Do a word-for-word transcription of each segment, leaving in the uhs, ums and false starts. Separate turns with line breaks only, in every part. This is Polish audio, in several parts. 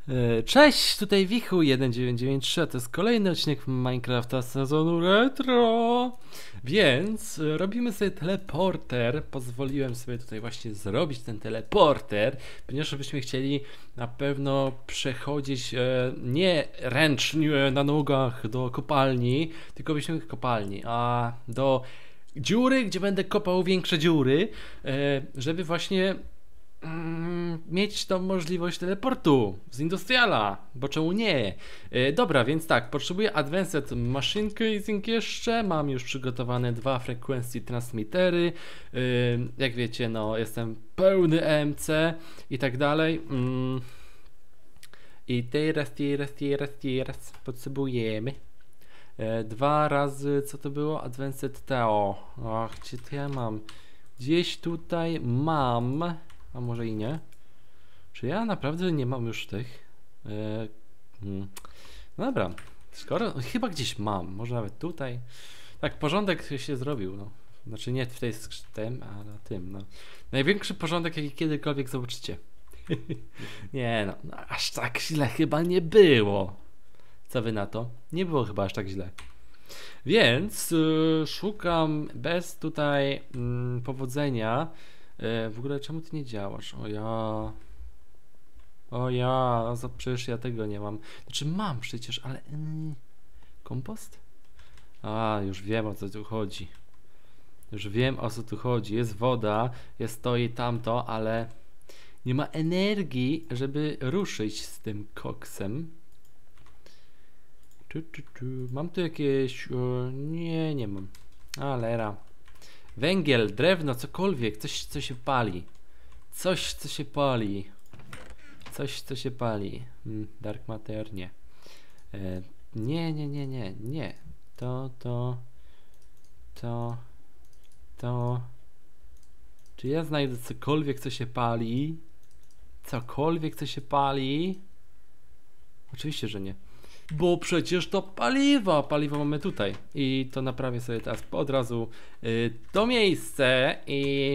E, Cześć, tutaj Wichu jeden dziewięć dziewięć trzy, to jest kolejny odcinek Minecrafta z sezonu retro. Więc e, robimy sobie teleporter. Pozwoliłem sobie tutaj właśnie zrobić ten teleporter, ponieważ byśmy chcieli na pewno przechodzić e, nie ręcznie na nogach do kopalni, tylko byśmy kopalni, a do dziury, gdzie będę kopał większe dziury, e, żeby właśnie Mm, mieć tą możliwość teleportu z Industriala, bo czemu nie? E, dobra, więc tak, potrzebuję Advanced Machine Casing jeszcze, mam już przygotowane dwa Frequency Transmittery, e, jak wiecie, no jestem pełny E M C i tak dalej. Mm. I teraz, teraz, teraz, teraz potrzebujemy e, dwa razy, co to było? Advanced Teo. Ach, gdzie to ja mam? Gdzieś tutaj mam. A może i nie? Czy ja naprawdę nie mam już tych? Yy, hmm. No dobra, skoro chyba gdzieś mam, może nawet tutaj. Tak, porządek się zrobił, no. Znaczy nie w tej tym, a na tym, no. Największy porządek, jaki kiedykolwiek zobaczycie. Nie no, no, aż tak źle chyba nie było. Co wy na to? Nie było chyba aż tak źle. Więc yy, szukam bez tutaj yy, powodzenia. Yy, w ogóle czemu ty nie działasz? O ja... O ja, za- przecież ja tego nie mam. Znaczy mam przecież, ale... Yy, kompost? A, już wiem, o co tu chodzi. Już wiem, o co tu chodzi. Jest woda, jest to i tamto, ale nie ma energii, żeby ruszyć z tym koksem. Tu, tu, tu. Mam tu jakieś... O, nie, nie mam. Alera. Węgiel, drewno, cokolwiek. Coś, co się pali. Coś, co się pali. Coś, co się pali. Hmm, dark matter, nie. E, nie, nie, nie, nie, nie. To, to... To... To... Czy ja znajdę cokolwiek, co się pali? Cokolwiek, co się pali? Oczywiście, że nie. Bo przecież to paliwo. Paliwo mamy tutaj. I to naprawię sobie teraz od razu y, to miejsce i...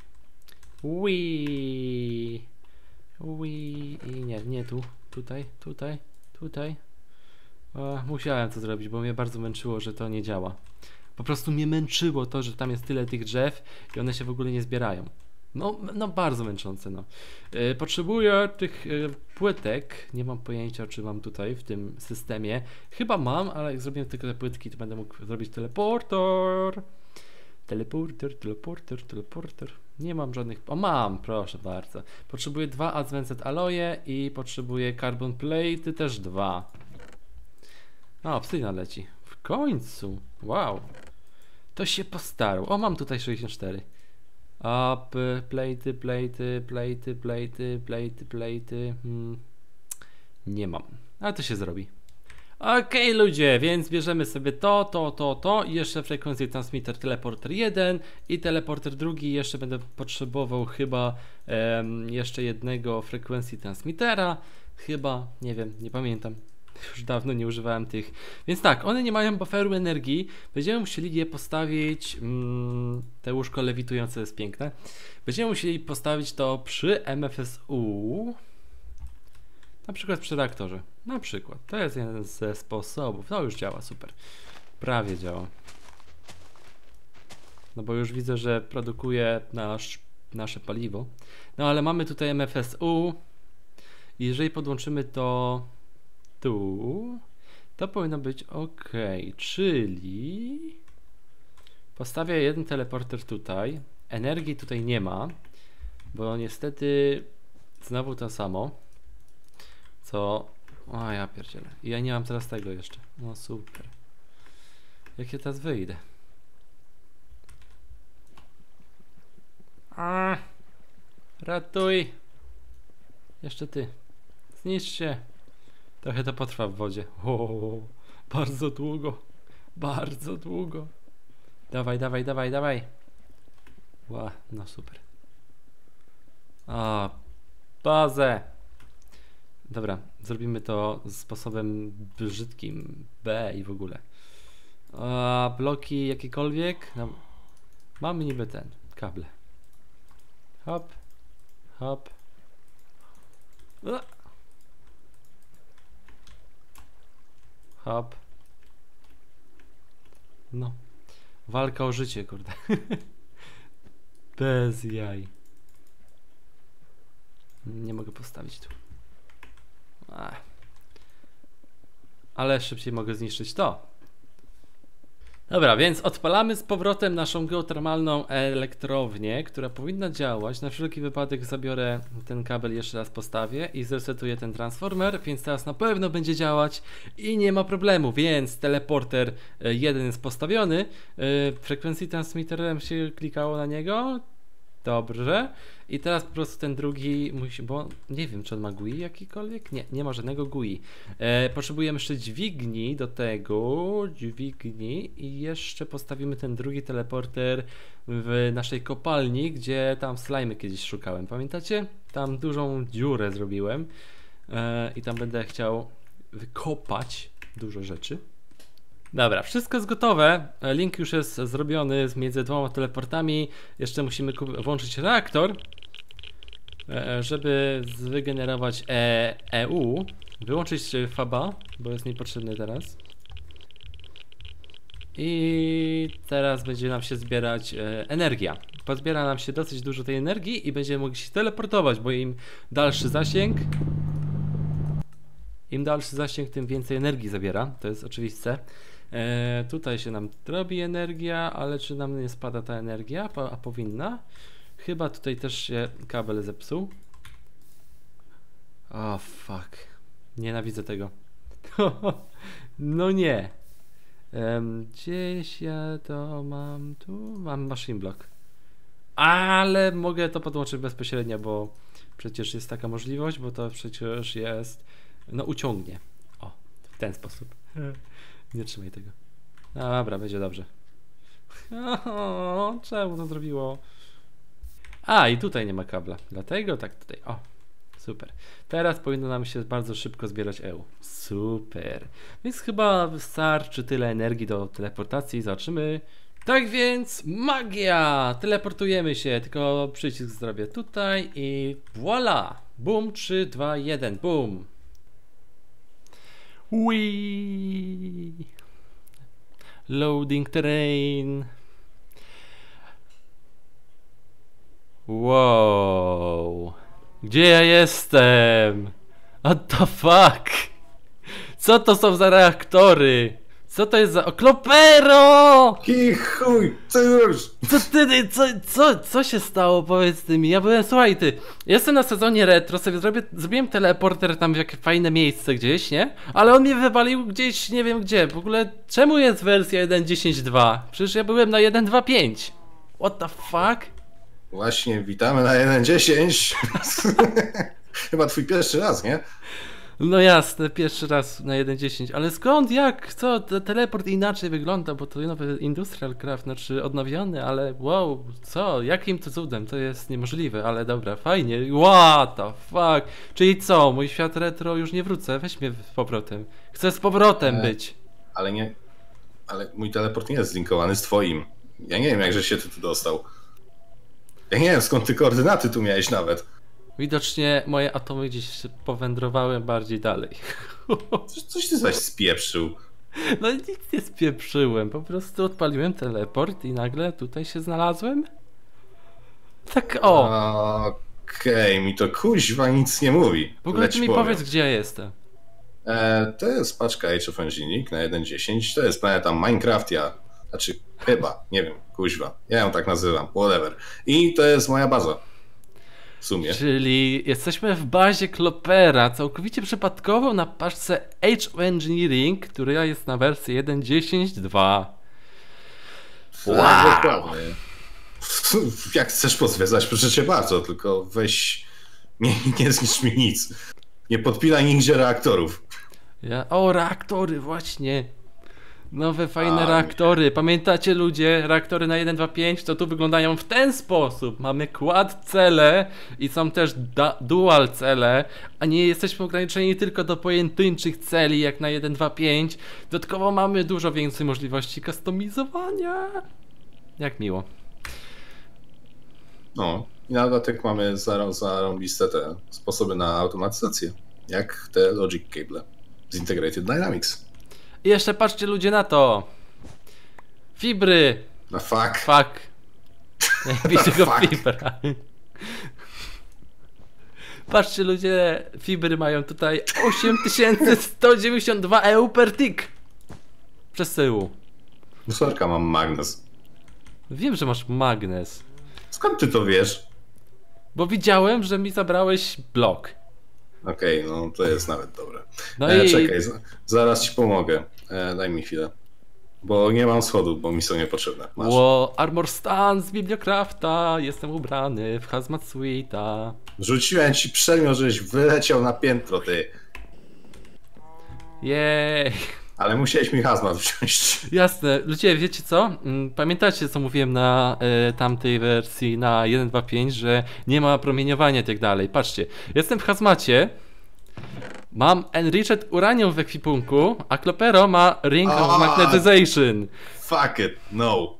Ui. Ui. I nie, nie tu. Tutaj, tutaj, tutaj. O, musiałem to zrobić, bo mnie bardzo męczyło, że to nie działa. Po prostu mnie męczyło to, że tam jest tyle tych drzew i one się w ogóle nie zbierają. No, no bardzo męczące, no. Yy, potrzebuję tych yy, płytek. Nie mam pojęcia, czy mam tutaj w tym systemie. Chyba mam, ale jak zrobię tylko te płytki, to będę mógł zrobić teleporter. Teleporter, teleporter, teleporter. Nie mam żadnych... O, mam, proszę bardzo. Potrzebuję dwa Advanced Alloye i potrzebuję Carbon Plate, też dwa. O, obsydian leci. W końcu. Wow. To się postarał. O, mam tutaj sześćdziesiąt cztery. Up, plejty, plejty, plejty, plejty, plejty, plejty. Hmm. Nie mam. Ale to się zrobi. Okej, okay, ludzie, więc bierzemy sobie to, to, to, to i jeszcze Frequency Transmitter Teleporter jeden i Teleporter drugi. Jeszcze będę potrzebował chyba um, jeszcze jednego Frequency Transmittera. Chyba, nie wiem, nie pamiętam. Już dawno nie używałem tych. Więc tak, one nie mają bufferu energii. Będziemy musieli je postawić. Mm, te łóżko lewitujące jest piękne. Będziemy musieli postawić to przy M F S U. Na przykład przy reaktorze. Na przykład. To jest jeden ze sposobów. No już działa, super. Prawie działa. No bo już widzę, że produkuje nasz, nasze paliwo. No ale mamy tutaj M F S U. I jeżeli podłączymy to tu, to powinno być ok, czyli postawię jeden teleporter tutaj, energii tutaj nie ma, bo niestety znowu to samo, co, o ja pierdzielę, i ja nie mam teraz tego jeszcze, no super, jak ja teraz wyjdę, a, ratuj, jeszcze ty, zniszcz się. Trochę to potrwa w wodzie. O, bardzo długo. Bardzo długo. Dawaj, dawaj, dawaj, dawaj. Ła, no super. A, bazę. Dobra, zrobimy to sposobem brzydkim. B i w ogóle. A, bloki jakiekolwiek. No, mamy niby ten, kable. Hop, hop. A. Hop. No. Walka o życie, kurde. Bez jaj. Nie mogę postawić tu. Ach. Ale szybciej mogę zniszczyć to. Dobra, więc odpalamy z powrotem naszą geotermalną elektrownię, która powinna działać. Na wszelki wypadek zabiorę ten kabel, jeszcze raz postawię i zresetuję ten transformer, więc teraz na pewno będzie działać i nie ma problemu, więc teleporter jeden jest postawiony. Frequency transmitterem się klikało na niego. Dobrze. I teraz po prostu ten drugi musi, bo nie wiem, czy on ma G U I jakikolwiek? Nie, nie ma żadnego G U I. E, potrzebujemy jeszcze dźwigni do tego, dźwigni i jeszcze postawimy ten drugi teleporter w naszej kopalni, gdzie tam slajmy kiedyś szukałem. Pamiętacie? Tam dużą dziurę zrobiłem e, i tam będę chciał wykopać dużo rzeczy. Dobra, wszystko jest gotowe. Link już jest zrobiony między dwoma teleportami. Jeszcze musimy włączyć reaktor, żeby wygenerować e EU. Wyłączyć faba, bo jest niepotrzebny teraz. I teraz będzie nam się zbierać e, energia. Pozbiera nam się dosyć dużo tej energii i będziemy mogli się teleportować, bo im dalszy zasięg, im dalszy zasięg, tym więcej energii zabiera. To jest oczywiste. E, tutaj się nam robi energia, ale czy nam nie spada ta energia? A, a powinna? Chyba tutaj też się kabel zepsuł. O, oh, fuck. Nienawidzę tego. No nie. Um, gdzieś ja to mam tu? Mam machine block. Ale mogę to podłączyć bezpośrednio, bo przecież jest taka możliwość, bo to przecież jest... No uciągnie. O, w ten sposób. Nie trzymaj tego. Dobra, będzie dobrze. O, czemu to zrobiło? A, i tutaj nie ma kabla. Dlatego tak tutaj. O, super. Teraz powinno nam się bardzo szybko zbierać E U. Super. Więc chyba wystarczy tyle energii do teleportacji. Zobaczymy. Tak więc magia! Teleportujemy się. Tylko przycisk zrobię tutaj i voila! Bum, trzy, dwa, jeden. Bum! Wii. Loading terrain. Wow. Gdzie ja jestem? What the fuck? Co to są za reaktory? Co to jest za... O, Klopero!
I chuj, co już?
Co ty, co, co, co się stało, powiedz ty mi? Ja byłem, słuchaj ty, jestem na sezonie retro, sobie zrobię, zrobiłem teleporter tam w jakieś fajne miejsce gdzieś, nie? Ale on mnie wywalił gdzieś, nie wiem gdzie, w ogóle czemu jest wersja jeden kropka dziesięć kropka dwa? Przecież ja byłem na jeden kropka dwa pięć. What the fuck?
Właśnie, witamy na jeden kropka dziesięć. Chyba twój pierwszy raz, nie?
No jasne, pierwszy raz na jeden kropka dziesięć, ale skąd, jak, co, te, teleport inaczej wygląda, bo to nowy Industrial Craft, znaczy odnowiony, ale wow, co, jakim to cudem, to jest niemożliwe, ale dobra, fajnie, what the fuck, czyli co, mój świat retro już nie wrócę, weź mnie z powrotem, chcę z powrotem e, być.
Ale nie, ale mój teleport nie jest zlinkowany z twoim, ja nie wiem jakże się ty tu dostał, ja nie wiem skąd ty koordynaty tu miałeś nawet.
Widocznie moje atomy gdzieś powędrowały bardziej dalej.
Coś, coś ty zaś spieprzył.
No nic nie spieprzyłem, po prostu odpaliłem teleport i nagle tutaj się znalazłem. Tak o!
Okej, okay, mi to kuźwa nic nie mówi.
W ogóle ty mi powiem. Powiedz, gdzie ja jestem.
E, to jest paczka Age of Engineering na jeden kropka dziesięć, to jest planeta Minecraftia. Znaczy chyba, nie wiem, kuźwa. Ja ją tak nazywam, whatever. I to jest moja baza. W sumie.
Czyli jesteśmy w bazie Klopera, całkowicie przypadkowo na paczce Age of Engineering, która jest na wersji jeden kropka dziesięć kropka dwa.
Wow! Jak chcesz pozwiedzać, proszę cię bardzo, tylko weź, nie, nie zniszcz mi nic. Nie podpinaj nigdzie reaktorów.
Ja, o, reaktory, właśnie. Nowe, fajne
A,
reaktory. Pamiętacie ludzie, reaktory na jeden dwa pięć to tu wyglądają w ten sposób. Mamy quad cele i są też dual cele, a nie jesteśmy ograniczeni tylko do pojedynczych celi jak na jeden dwa pięć. Dodatkowo mamy dużo więcej możliwości customizowania. Jak miło.
No, i na dodatek mamy zarąbiste te sposoby na automatyzację, jak te Logic Cable z Integrated Dynamics.
I jeszcze patrzcie ludzie na to. Fibry.
No fuck.
Fuck. Nie bijcie go
Fuck.
fibra. Patrzcie ludzie, fibry mają tutaj osiem tysięcy sto dziewięćdziesiąt dwa E U per tick. Przesyłu.
Sorka, mam magnes.
Wiem, że masz magnes.
Skąd ty to wiesz?
Bo widziałem, że mi zabrałeś blok.
Okej, okay, no to jest nawet dobre.
No
e,
i...
Czekaj, z- zaraz ci pomogę. E, daj mi chwilę. Bo nie mam schodów, bo mi są niepotrzebne. Masz.
Ło, Armor Stand z Bibliocrafta. Jestem ubrany w Hazmat Suite'a.
Rzuciłem ci przedmiot, żeś wyleciał na piętro, ty.
Jej.
Ale musiałeś mi hazmat wziąć.
Jasne. Ludzie, wiecie co? Mm, Pamiętacie, co mówiłem na e, tamtej wersji na jeden dwa pięć, że nie ma promieniowania i tak dalej. Patrzcie, jestem w hazmacie. Mam Enriched Uranium w ekwipunku, a Klopero ma Ring of
A.
Magnetization.
Fuck it, no.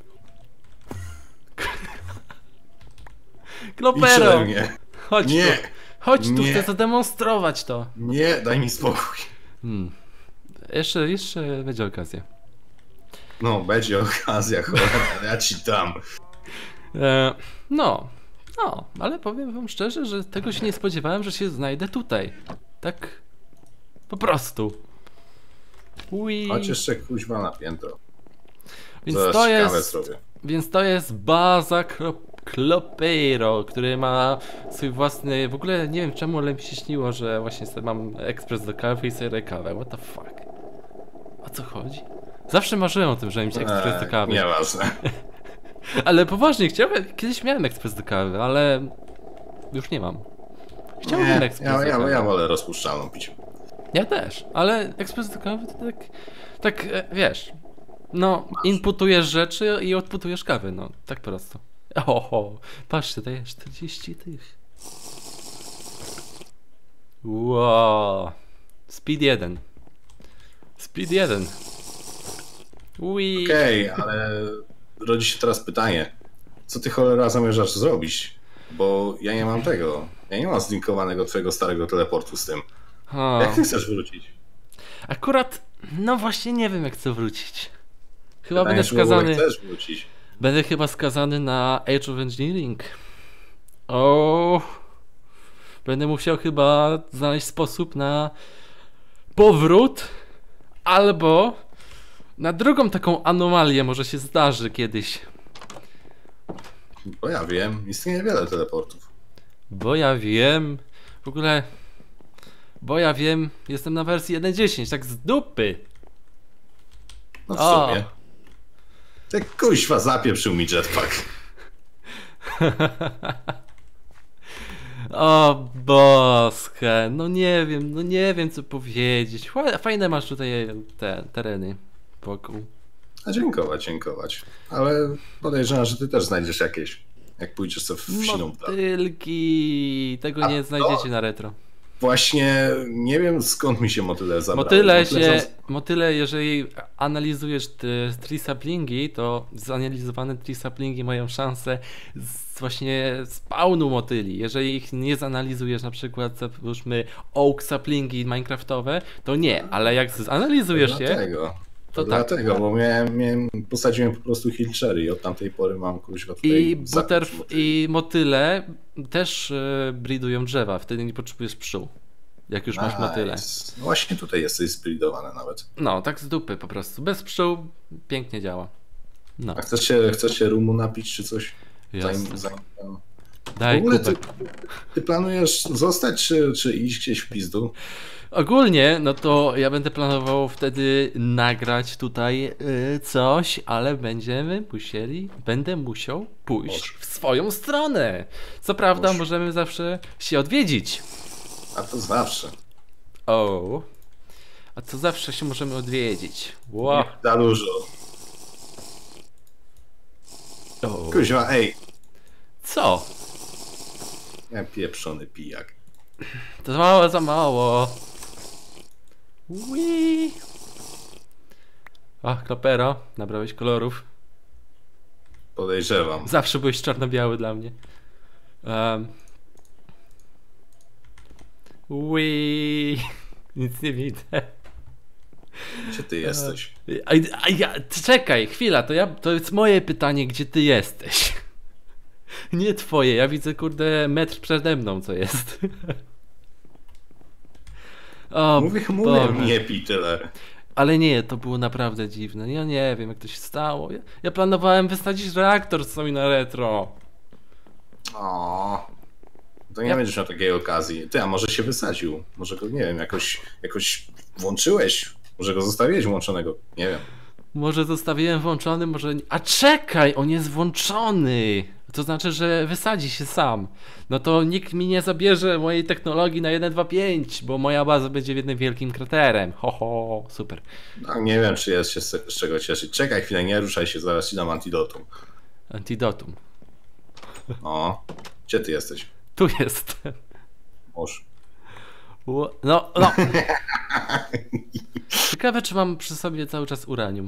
Idź
Klopero,
ode mnie.
chodź
Nie.
tu. Chodź tu,
Nie.
chcę zademonstrować to.
Nie, daj mi spokój.
Hmm. Jeszcze, jeszcze będzie okazja.
No, będzie okazja, cholera, ja ci dam.
E, no, no, ale powiem wam szczerze, że tego się nie spodziewałem, że się znajdę tutaj. Tak po prostu. Ui.
Chodź jeszcze kuźwa na piętro.
Więc
Zaraz
to
ciekawe
jest,
zrobię.
więc to jest baza Klopero, który ma swój własny, w ogóle nie wiem czemu, ale mi się śniło, że właśnie sobie mam ekspres do kawy i sobie kawę. What the fuck? O co chodzi? Zawsze marzyłem o tym, żeby mieć ekspres do kawy.
Nieważne.
Ale poważnie, chciałem, kiedyś miałem ekspres do kawy, ale już nie mam. Chciałbym
Nie,
ekspres
ja,
do
ja,
kawy.
ja wolę rozpuszczalną pić.
Ja też, ale ekspres do kawy to tak, tak e, wiesz, no inputujesz rzeczy i odputujesz kawy, no tak po prostu. Oho, patrzcie, to jest czterdzieści tych. Wow. Speed jeden. Speed jeden. Ui.
Okej, okay, ale rodzi się teraz pytanie. Co ty cholera zamierzasz zrobić? Bo ja nie mam tego. Ja nie mam zlinkowanego twojego starego teleportu z tym.
O.
Jak ty chcesz wrócić?
Akurat, no właśnie nie wiem jak chcę wrócić. Chyba
Pytanie,
będę
czy w ogóle
skazany.
chcesz wrócić?
Będę chyba skazany na Age of Engineering. O, będę musiał chyba znaleźć sposób na powrót, albo na drugą taką anomalię może się zdarzy kiedyś.
Bo ja wiem, istnieje wiele teleportów.
Bo ja wiem, w ogóle, bo ja wiem, jestem na wersji jeden dziesięć, tak z dupy.
No w
O.
sumie. Ty kuźwa zapieprzył mi jetpack.
O boskie, no nie wiem, no nie wiem co powiedzieć. Ła- Fajne masz tutaj te tereny wokół.
A dziękować, dziękować. Ale podejrzewam, że ty też znajdziesz jakieś. Jak pójdziesz sobie w siną dalej.
Motylki, tego
A
nie
to-
znajdziecie na retro.
Właśnie nie wiem skąd mi się motyle zabrały.
Motyle się,
są-
motyle jeżeli analizujesz te tree-saplingi, to zanalizowane tree-saplingi mają szansę z właśnie spawnu motyli. Jeżeli ich nie zanalizujesz, na przykład załóżmy oak saplingi minecraftowe, to nie, ale jak zanalizujesz je,
Dlatego.
to
To
tak.
dlatego, bo miałem, miałem, posadziłem po prostu hillcherry i od tamtej pory mam kuźwa tutaj
I,
zapięć
butterf-
motyli.
i motyle też y, breedują drzewa, wtedy nie potrzebujesz pszczół, jak już masz motyle.
Nice. No właśnie tutaj jesteś zbridowane nawet.
No, tak z dupy po prostu, bez pszczół pięknie działa. No,
A chcesz się, chcesz się rumu napić czy coś?
jasne.
Zanim, zanim... W
Daj
ogóle ty,
kubek.
ty planujesz zostać czy, czy iść gdzieś w pizdu?
Ogólnie, no to ja będę planował wtedy nagrać tutaj y, coś, ale będziemy musieli, będę musiał pójść w swoją stronę. Co prawda,
Boże.
możemy zawsze się odwiedzić.
A to zawsze.
O, a co zawsze się możemy odwiedzić? Wow.
Za dużo.
O.
Kuźwa, ej.
Co?
Ja pieprzony pijak.
To za mało, za mało. Ui. Ach, Klopero, nabrałeś kolorów.
Podejrzewam.
Zawsze byłeś czarno-biały dla mnie. Um. Ui. Nic nie widzę.
Gdzie ty jesteś?
A, a ja, czekaj, chwila, to, ja, to jest moje pytanie, gdzie ty jesteś? Nie twoje, ja widzę, kurde, metr przede mną, co jest. O,
Mówię,
Boże.
mówię, nie pij tyle.
Ale nie, to było naprawdę dziwne. Ja nie wiem, jak to się stało. Ja, ja planowałem wysadzić reaktor z sobie na retro.
O, to nie
Ja-
będziesz miał takiej okazji. Ty, a może się wysadził? Może go, nie wiem, jakoś, jakoś włączyłeś? Może go zostawiłeś włączonego? Nie wiem.
Może zostawiłem włączony, może nie. A czekaj, on jest włączony. To znaczy, że wysadzi się sam. No to nikt mi nie zabierze mojej technologii na jeden dwa pięć, bo moja baza będzie jednym wielkim kraterem. Ho, ho, super.
No, nie wiem, czy jest się z, z czego cieszyć. Czekaj chwilę, nie ruszaj się, zaraz ci dam antidotum.
Antidotum.
O, gdzie ty jesteś?
Tu jest.
Mąż.
Ło- No, no. Ciekawe, czy mam przy sobie cały czas uranium.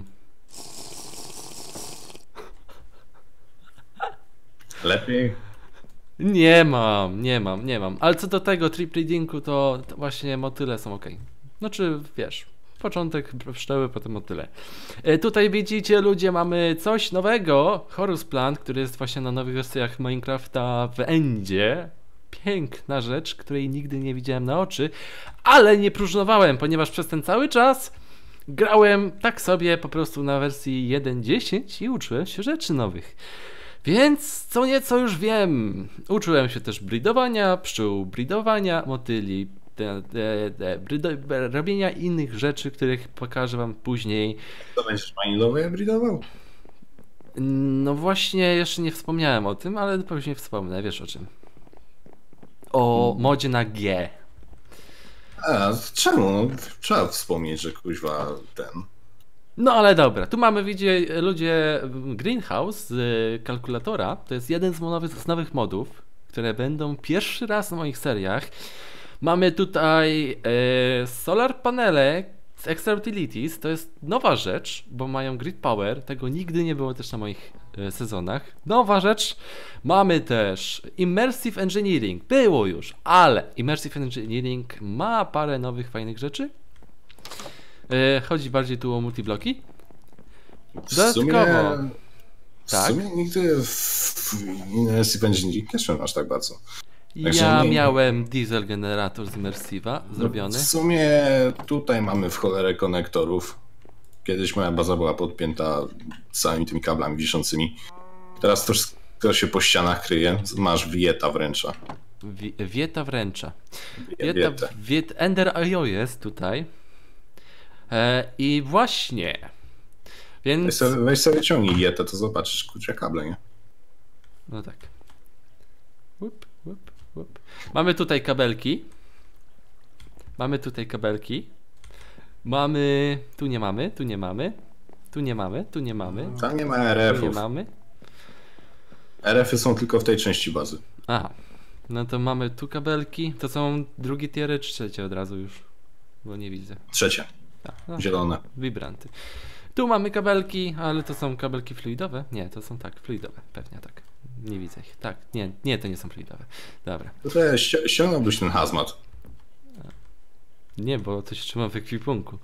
Lepiej?
Nie mam, nie mam, nie mam. Ale co do tego trip readingu, to, to właśnie motyle są ok. Znaczy, wiesz, początek pszczoły, potem motyle. E, tutaj widzicie, ludzie, mamy coś nowego. Horus Plant, który jest właśnie na nowych wersjach Minecrafta w Endzie. Piękna rzecz, której nigdy nie widziałem na oczy, ale nie próżnowałem, ponieważ przez ten cały czas grałem tak sobie po prostu na wersji jeden dziesięć i uczyłem się rzeczy nowych. Więc co nieco już wiem. Uczyłem się też bridowania pszczół, bridowania motyli, te, te, te, brido, robienia innych rzeczy, których pokażę wam później.
To będziesz manilowy bridował?
No właśnie, jeszcze nie wspomniałem o tym, ale później wspomnę, wiesz o czym. O modzie na G.
A, czemu? No, trzeba wspomnieć, że kuźwa ten...
No ale dobra, tu mamy, widzicie, ludzie, Greenhouse z kalkulatora. To jest jeden z nowych, z nowych modów, które będą pierwszy raz na moich seriach. Mamy tutaj e, solar panele z Extra Utilities. To jest nowa rzecz, bo mają grid power. Tego nigdy nie było też na moich e, sezonach. Nowa rzecz. Mamy też Immersive Engineering. Było już, ale Immersive Engineering ma parę nowych, fajnych rzeczy. E, chodzi bardziej tu o multibloki.
W
Dodatkowo.
sumie, w
Tak.
sumie nigdy w Immersive Engineering nie szłem aż tak bardzo. Także
Ja
nie-
miałem diesel generator z Immersive'a zrobiony.
W sumie tutaj mamy w cholerę konektorów. Kiedyś moja baza była podpięta całymi tymi kablami wiszącymi. Teraz to wszystko się po ścianach kryje. Masz wieta wręcza.
Wi- Wieta wręcza. Wieta,
Wietę.
wiet, Ender kropka i o jest tutaj. E, I właśnie.
Weź
Więc.
sobie, weź sobie ciągnij jetę, to zobaczysz, kurczę, kable, nie?
No tak. Łup, łup, łup. Mamy tutaj kabelki. Mamy tutaj kabelki. Mamy. Tu nie mamy, tu nie mamy. Tu nie mamy, tu nie mamy.
Tam nie ma
Tu nie
R F-ów.
mamy.
R F-y są tylko w tej części bazy.
Aha. No to mamy tu kabelki. To są drugi tiery czy trzecie od razu już? Bo nie widzę.
Trzecie,
Tak, no,
zielone.
Vibranty. Tu mamy kabelki, ale to są kabelki fluidowe? Nie, to są tak, fluidowe, pewnie tak. Nie widzę ich. Tak, nie, nie, to nie są fluidowe. Dobra.
Tutaj ści- ściągnąłbyś ten hazmat.
Nie, bo coś trzymam w ekwipunku.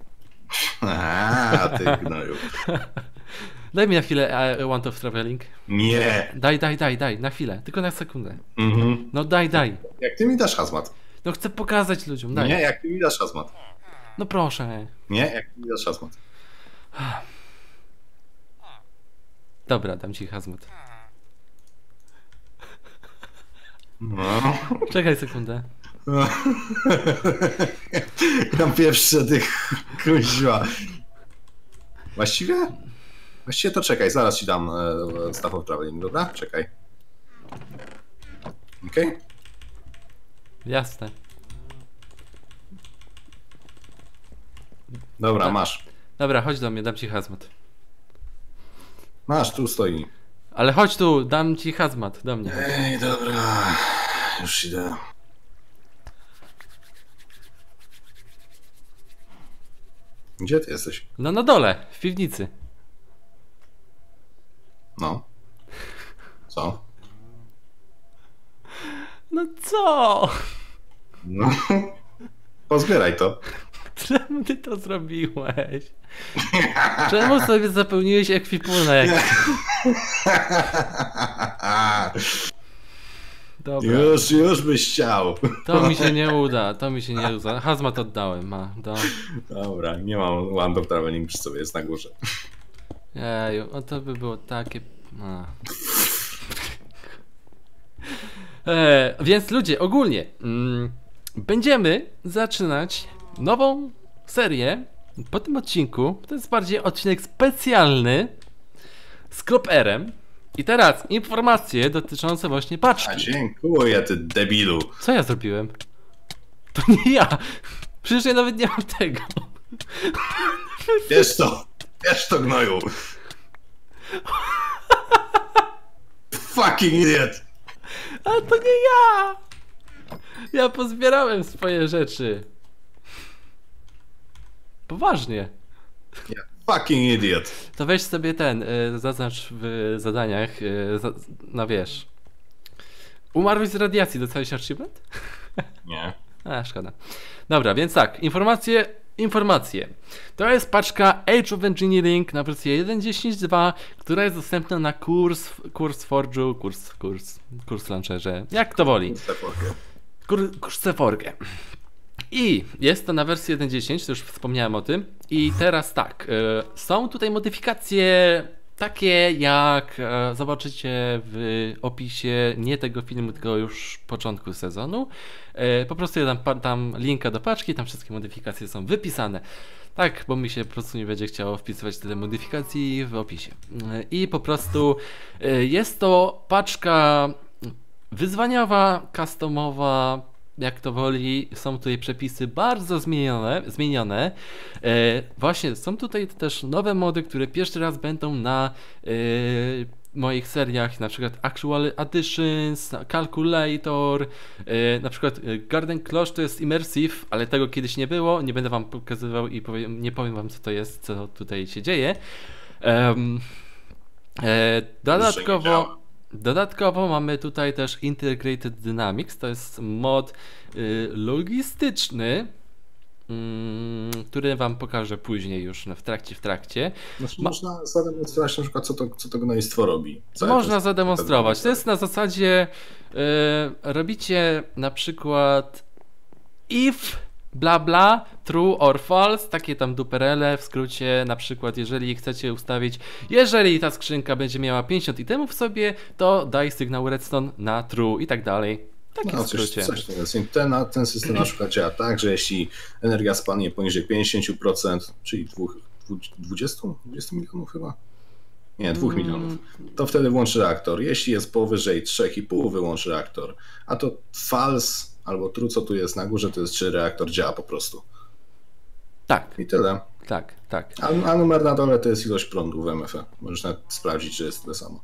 A, ty gnoju.
Daj mi na chwilę uh, Want of Traveling.
Nie.
Daj, daj, daj, daj, na chwilę, tylko na sekundę.
Mhm.
No daj, daj.
Jak ty mi dasz hazmat?
No chcę pokazać ludziom, daj.
Nie, jak ty mi dasz hazmat?
No proszę.
Nie, jak ty mi dasz hazmat?
Dobra, dam ci hazmat.
No.
Czekaj sekundę.
Tam pierwszy tych kuźwa. Właściwie? Właściwie to czekaj, zaraz ci dam e, staff of traveling, dobra? Czekaj. Okej? Okay?
Jasne.
Dobra,
Tak.
masz.
Dobra, chodź do mnie, dam ci hazmat.
Masz, tu stoi.
Ale chodź tu, dam ci hazmat, do mnie.
Ej, dobra. Już idę. Gdzie ty jesteś?
No na dole, w piwnicy.
No. Co?
No co?
No. Pozbieraj to.
Czemu ty to zrobiłeś? Czemu sobie zapełniłeś ekwipunek? Dobra.
Już, już byś chciał.
To mi się nie uda, to mi się nie uda. Hazmat oddałem, ma. Do...
Dobra, nie mam Wand of Traveling przy sobie, jest na górze.
Jeju, o to by było takie... A. E, więc ludzie, ogólnie mm, będziemy zaczynać nową serię po tym odcinku. To jest bardziej odcinek specjalny z Kroperem. I teraz informacje dotyczące właśnie paczki.
A dziękuję, ty debilu.
Co ja zrobiłem? To nie ja. Przecież ja nawet nie mam tego.
Wiesz to, wiesz to, gnoju. Fucking idiot.
A to nie ja. Ja pozbierałem swoje rzeczy. Poważnie.
Yeah, fucking idiot.
To weź sobie ten, y, zaznacz w zadaniach, y, za, no wiesz. Umarłeś z radiacji, dostałeś achievement?
Nie.
A, szkoda. Dobra, więc tak, informacje, informacje. To jest paczka Age of Engineering na wersję jeden dziesięć dwa, która jest dostępna na kurs, kurs Forge'u, kurs, kurs, kurs Launcherze, jak to woli. Kur, kurs Forge. I jest to na wersji jeden dziesięć, to już wspomniałem o tym. I teraz tak, y, są tutaj modyfikacje takie jak y, zobaczycie w opisie nie tego filmu, tylko już początku sezonu. Y, po prostu ja dam tam linka do paczki, tam wszystkie modyfikacje są wypisane. Tak, bo mi się po prostu nie będzie chciało wpisywać tyle modyfikacji w opisie. Y, I po prostu y, jest to paczka wyzwaniowa, customowa, jak to woli. Są tutaj przepisy bardzo zmienione, zmienione. E, właśnie są tutaj też nowe mody, które pierwszy raz będą na e, moich seriach, na przykład Actual Additions, Calculator, e, na przykład Garden Cloche to jest Immersive, ale tego kiedyś nie było, nie będę wam pokazywał i powiem, nie powiem wam co to jest, co tutaj się dzieje. E, e, dodatkowo Dodatkowo mamy tutaj też Integrated Dynamics, to jest mod y, logistyczny, y, który wam pokażę później już w trakcie w trakcie.
Znaczy,
Ma...
Można zademonstrować na przykład co to, co to gnojstwo robi. Co
Można
to
zademonstrować. To jest na zasadzie y, robicie na przykład if bla bla, true or false, takie tam duperele, w skrócie na przykład jeżeli chcecie ustawić, jeżeli ta skrzynka będzie miała pięćdziesiąt itemów w sobie, to daj sygnał redstone na true i tak dalej. Takie
no,
w skrócie.
Coś, coś jest. Ten, ten system na przykład działa tak, że jeśli energia spadnie poniżej pięćdziesiąt procent, czyli dwadzieścia, dwadzieścia milionów chyba? Nie, dwóch
Mm.
milionów. To wtedy włączy reaktor. Jeśli jest powyżej trzy i pół, wyłączy reaktor. A to false albo true, co tu jest na górze, to jest czy reaktor działa po prostu.
Tak,
I tyle.
tak, tak.
A, a numer na dole to jest ilość prądu w M F E. Możesz nawet sprawdzić, czy jest tyle samo.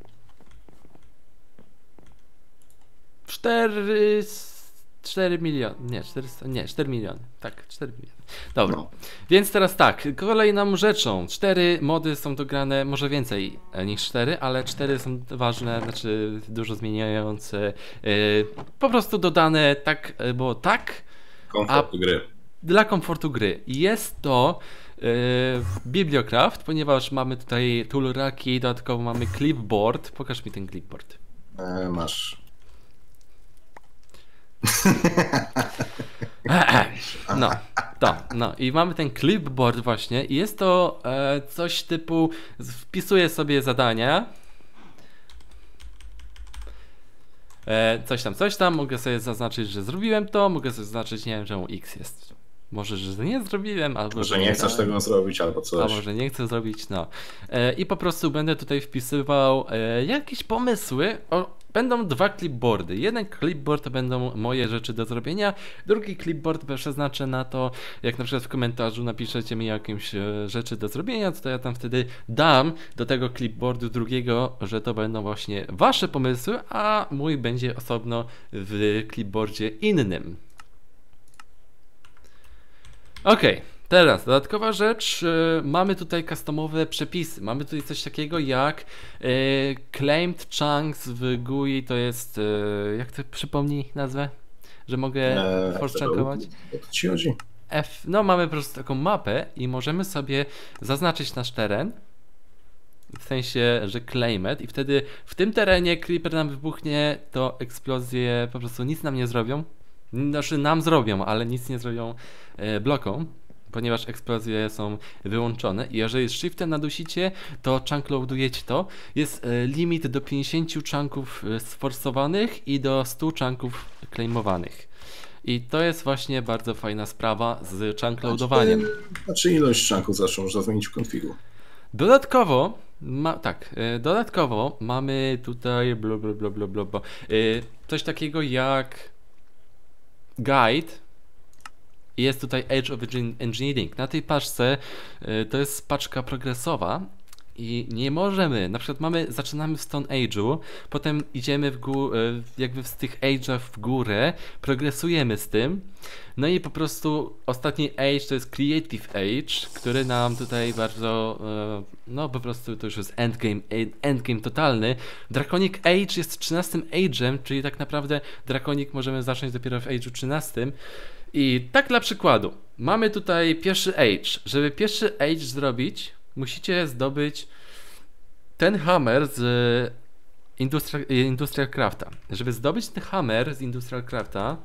cztery, cztery miliony, nie, czterysta, nie, cztery miliony, tak, cztery miliony. Dobra,
No.
więc teraz tak, kolejną rzeczą, cztery mody są dograne, może więcej niż cztery, ale cztery są ważne, znaczy dużo zmieniające, yy, po prostu dodane tak, bo tak,
Komfort gry.
dla komfortu gry. Jest to yy, Bibliocraft, ponieważ mamy tutaj tool raki, dodatkowo mamy clipboard, pokaż mi ten clipboard.
E, masz.
No, to, no i mamy ten clipboard właśnie i jest to e, coś typu, wpisuję sobie zadania, e, coś tam, coś tam, mogę sobie zaznaczyć, że zrobiłem to, mogę sobie zaznaczyć, nie wiem, czemu X jest, może, że nie zrobiłem, albo
Że nie chcesz tego zrobić, albo coś.
Albo, że nie chcę zrobić, no. E, I po prostu będę tutaj wpisywał e, jakieś pomysły. O, będą dwa clipboardy. Jeden clipboard to będą moje rzeczy do zrobienia, drugi clipboard przeznaczę na to, jak na przykład w komentarzu napiszecie mi jakieś e, rzeczy do zrobienia, to ja tam wtedy dam do tego clipboardu drugiego, że to będą właśnie wasze pomysły, a mój będzie osobno w clipboardzie innym. Okej, okay, teraz dodatkowa rzecz, yy, mamy tutaj customowe przepisy, mamy tutaj coś takiego jak yy, Claimed Chunks w G U I, to jest, yy, jak to przypomnij nazwę, że mogę
Eee,
force chunkować?
O to ci chodzi?
F, no mamy po prostu taką mapę i możemy sobie zaznaczyć nasz teren. W sensie, że claimed i wtedy w tym terenie creeper nam wybuchnie, to eksplozje po prostu nic nam nie zrobią. Znaczy nam zrobią, ale nic nie zrobią e, blokom, ponieważ eksplozje są wyłączone i jeżeli shiftem nadusicie, to chunk loadujecie to. Jest e, limit do pięćdziesięciu chunków e, sforsowanych i do stu chunków claimowanych. I to jest właśnie bardzo fajna sprawa z chunk loadowaniem.
Znaczy, znaczy ilość chunków zawsze można zmienić w konfigu.
Dodatkowo, ma, tak, e, dodatkowo mamy tutaj bla bla bla bla bla, bla e, coś takiego jak guide. Jest tutaj Age of Engineering. Na tej paczce e, to jest paczka progresowa i nie możemy, na przykład mamy, zaczynamy w Stone Age'u, potem idziemy w gó- e, jakby z tych age'ach w górę, progresujemy z tym, no i po prostu ostatni age to jest Creative Age, który nam tutaj bardzo, e, no po prostu to już jest endgame, endgame totalny. Draconic Age jest trzynastym age'em, czyli tak naprawdę Draconic możemy zacząć dopiero w age'u trzynastym. I tak dla przykładu, mamy tutaj pierwszy age. Żeby pierwszy age zrobić, musicie zdobyć ten hammer z Industrial, Industrial Crafta. Żeby zdobyć ten hammer z Industrial Crafta,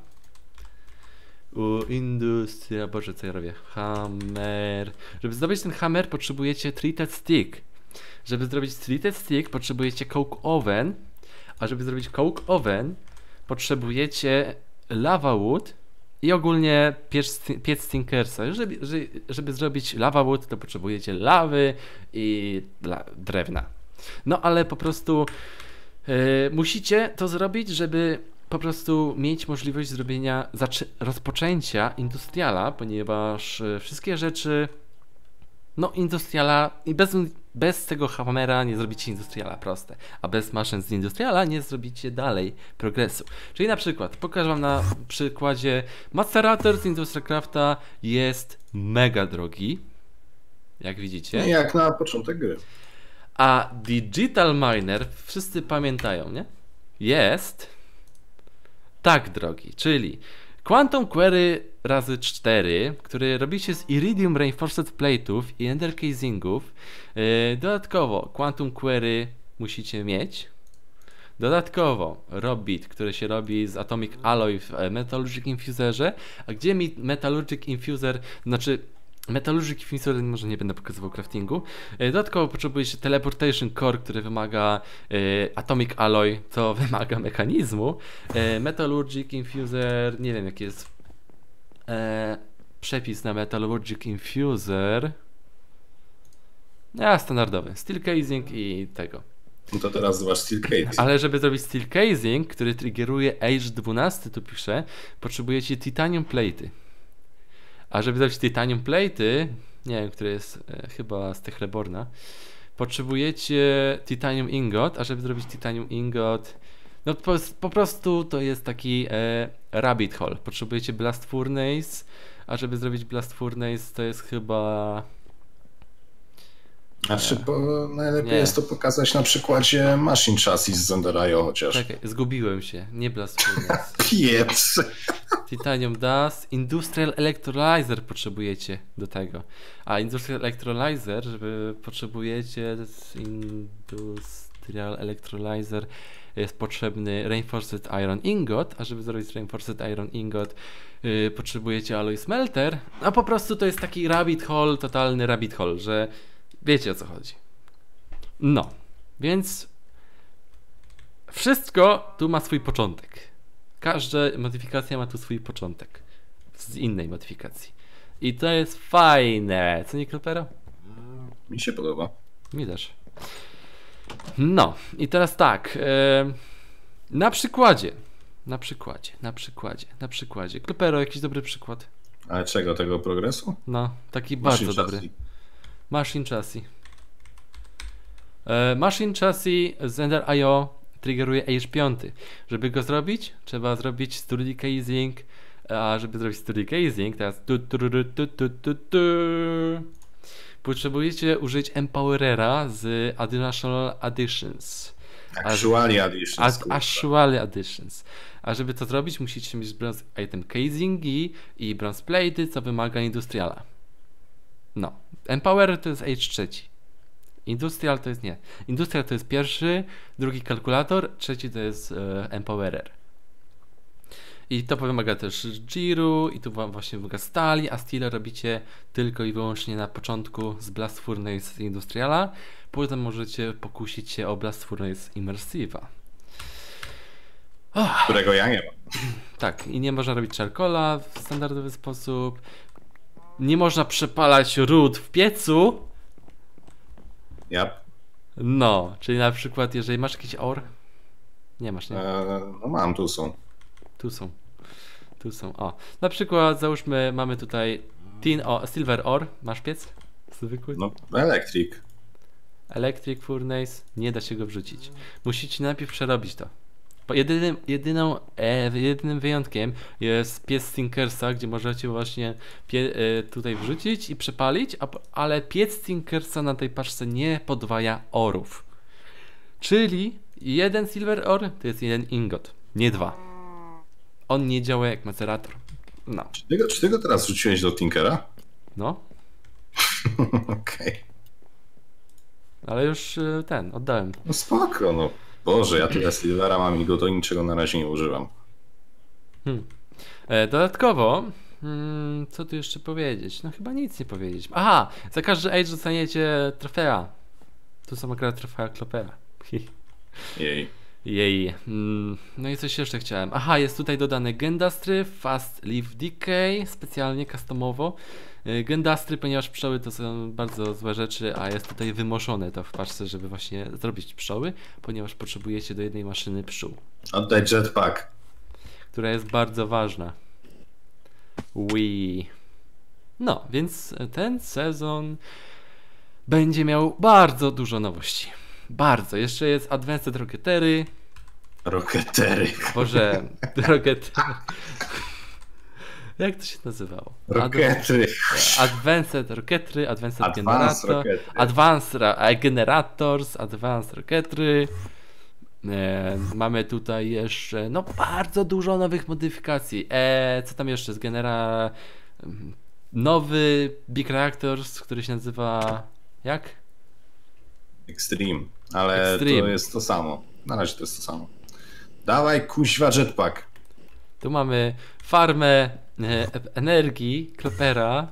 u Industria, boże co ja robię, hammer. Żeby zdobyć ten hammer potrzebujecie treated stick. Żeby zrobić treated stick potrzebujecie coke oven, a żeby zrobić coke oven potrzebujecie lava wood i ogólnie piec, piec Tinkersa. Żeby, żeby, żeby zrobić lava wood, to potrzebujecie lawy i la, drewna. No ale po prostu yy, musicie to zrobić, żeby po prostu mieć możliwość zrobienia, rozpoczęcia industriala, ponieważ yy, wszystkie rzeczy, no industriala, i bez, bez tego hammera nie zrobicie industriala, proste, a bez maszyn z industriala nie zrobicie dalej progresu. Czyli na przykład, pokażę wam na przykładzie, macerator z Industrial Crafta jest mega drogi, jak widzicie.
Jak na początek gry.
A Digital Miner, wszyscy pamiętają, nie? Jest tak drogi, czyli Quantum Query razy cztery, który robi się z Iridium Reinforced Plate'ów i Ender Casingów. Yy, dodatkowo Quantum Query musicie mieć. Dodatkowo Robbit, który się robi z Atomic Alloy w Metallurgic Infuserze. A gdzie mi Metallurgic Infuser, znaczy Metallurgic Infuser, może nie będę pokazywał craftingu. Yy, dodatkowo potrzebujecie Teleportation Core, który wymaga yy, Atomic Alloy, co wymaga mechanizmu. Yy, Metallurgic Infuser, nie wiem jaki jest yy, przepis na Metallurgic Infuser. Ja, standardowy. Steel Casing i tego.
No to teraz zobacz Steel Casing.
Ale żeby zrobić Steel Casing, który triggeruje Age dwanaście, tu piszę, potrzebujecie Titanium Plate'y. A żeby zrobić Titanium Plate'y, nie wiem, który jest e, chyba z tych Reborna, potrzebujecie Titanium Ingot, a żeby zrobić Titanium Ingot, no po, po prostu to jest taki e, rabbit hole. Potrzebujecie Blast Furnace, a żeby zrobić Blast Furnace to jest chyba...
Znaczy, bo najlepiej
Nie.
jest to pokazać na przykładzie Machine Chassis z Zenderajo chociaż.
Czekaj, zgubiłem się, nie Blast Furnace.
Pieprz!
Titanium Dust, Industrial Electrolyzer potrzebujecie do tego. A Industrial Electrolyzer, żeby potrzebujecie Industrial Electrolyzer jest potrzebny Reinforced Iron Ingot, a żeby zrobić Reinforced Iron Ingot yy, potrzebujecie Alloy Smelter. A po prostu to jest taki rabbit hole, totalny rabbit hole, że wiecie o co chodzi. No, więc wszystko tu ma swój początek. Każda modyfikacja ma tu swój początek z innej modyfikacji. I to jest fajne. Co nie, Kropero?
Mi się podoba.
Mi też. No, i teraz tak. Yy, na przykładzie. Na przykładzie, na przykładzie, na przykładzie. Kropero, jakiś dobry przykład.
Ale czego? Tego progresu?
No, taki
Machine
bardzo dobry.
Chassis.
Machine Chassis. E, Machine Chassis z Ender kropka i o triggeruje Age pięć. Żeby go zrobić, trzeba zrobić Sturdy Casing, a żeby zrobić Sturdy Casing, teraz tu, tu, tu, tu, tu, tu, tu, potrzebujecie użyć Empowerera z Additional Additions.
Actually additions.
Ad, actually additions. A żeby to zrobić, musicie mieć bronze item casingi i bronze plate'y, co wymaga industriala. No. Empower to jest Age trzeci. Industrial to jest nie. Industrial to jest pierwszy, drugi kalkulator, trzeci to jest e, Empowerer. I to wymaga też Jiru i tu właśnie wymaga stali, a steel robicie tylko i wyłącznie na początku z Blast Furnace z Industriala. Potem możecie pokusić się o Blast Furnace Immersive'a.
Oh. Którego ja nie mam.
Tak, i nie można robić charcoala w standardowy sposób. Nie można przepalać ród w piecu.
Yep.
No, czyli na przykład jeżeli masz jakiś ore. Nie masz, nie?
Eee, no mam, tu są.
Tu są. Tu są. O. Na przykład załóżmy mamy tutaj tin o, silver ore. Masz piec? Zwykły?
No, electric.
Electric furnace. Nie da się go wrzucić. Musicie najpierw przerobić to. Bo jedynym, jedyną, e, jedynym wyjątkiem jest piec Stinkersa, gdzie możecie właśnie pie, e, tutaj wrzucić i przepalić, a, ale piec Stinkersa na tej paczce nie podwaja orów. Czyli jeden silver ore to jest jeden ingot, nie dwa. On nie działa jak macerator. No.
Czy ty, go, czy ty go teraz wrzuciłeś do Tinkera?
No.
Okej. Okay.
Ale już ten, oddałem.
No spoko, no. Boże, ja tyle silvera mam i go do niczego na razie nie używam.
Hmm. E, dodatkowo, hmm, co tu jeszcze powiedzieć? No chyba nic nie powiedzieć. Aha, za każdy age dostaniecie trofea. Tu są akurat trofea Klopera.
Jej.
Jej. Mm, no i coś jeszcze chciałem. Aha, jest tutaj dodane Gendastry, Fast Leaf Decay, specjalnie, customowo. Gendastry, ponieważ pszczoły to są bardzo złe rzeczy, a jest tutaj wymoszone to w paczce, żeby właśnie zrobić pszczoły, ponieważ potrzebujecie do jednej maszyny pszczół.
Oddaj jetpack.
Która jest bardzo ważna. Wii. No, więc ten sezon będzie miał bardzo dużo nowości. Bardzo. Jeszcze jest Advanced Rocketery.
Rocketery.
Boże, Rocketery. Jak to się nazywało?
Roketry.
Advanced Rocketry, Advanced
Advanced
Generator,
Rocketry.
Advanced Ra Generators, Advanced Rocketry. E, mamy tutaj jeszcze no bardzo dużo nowych modyfikacji. E, co tam jeszcze z genera... Nowy Big Reactors, który się nazywa... Jak?
Extreme. Ale
Extreme.
To jest to samo. Na razie to jest to samo. Dawaj kuźwa jetpack.
Tu mamy farmę e, energii Klopera,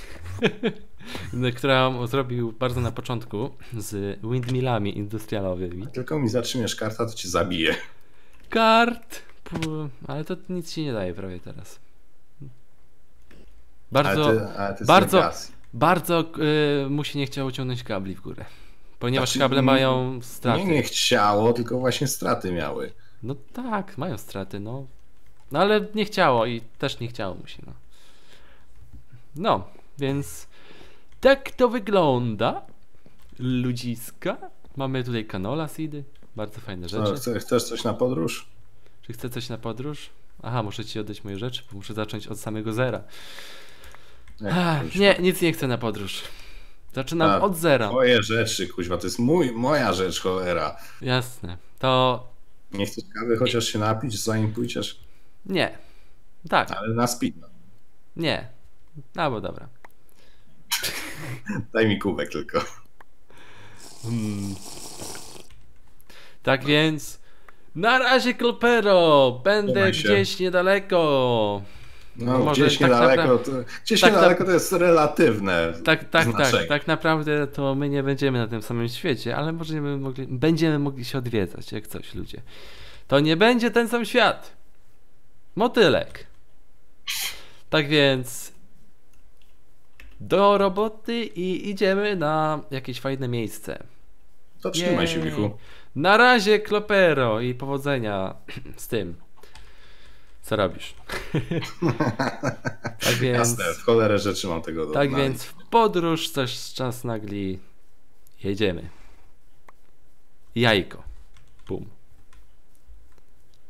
którą zrobił bardzo na początku z windmillami industrialowymi.
Tylko mi zatrzymiesz karta, to cię zabiję.
Kart! Pu- ale to nic ci nie daje prawie teraz. Bardzo,
ale ty, ale ty
bardzo, bardzo y, mu się nie chciało ciągnąć kabli w górę. Ponieważ
znaczy,
kable mają straty.
Nie, nie chciało, tylko właśnie straty miały.
No tak, mają straty, no. No ale nie chciało i też nie chciało mu się, no. No, więc tak to wygląda. Ludziska. Mamy tutaj canola seedy. Bardzo fajne rzeczy.
Co, chcesz, chcesz coś na podróż?
Czy chcę coś na podróż? Aha, muszę ci oddać moje rzeczy, bo muszę zacząć od samego zera. Ach, nie, nic nie chcę na podróż. Zaczynam
A,
od zera.
Twoje rzeczy, kuźwa, to jest mój, moja rzecz, cholera.
Jasne. To...
Nie chcesz kawy chociaż się napić, zanim pójdziesz?
Nie. Tak.
Ale na speed.
Nie. No bo dobra.
Daj mi kubek tylko.
Hmm. Tak no. Więc na razie Klopero, będę gdzieś niedaleko.
No, Może gdzieś tak niedaleko, napra- to, gdzieś tak niedaleko na... to jest relatywne.
Tak, tak, tak. Tak naprawdę to my nie będziemy na tym samym świecie, ale możemy mogli, będziemy mogli się odwiedzać, jak coś, ludzie. To nie będzie ten sam świat. Motylek. Tak więc do roboty i idziemy na jakieś fajne miejsce.
To trzymaj się, Michu.
Na razie, Klopero, i powodzenia z tym. Co robisz? Tak więc,
jasne, w cholerę rzeczy mam tego do
Tak
znaleźć.
więc w podróż coś z czas nagli jedziemy. Jajko. Bum.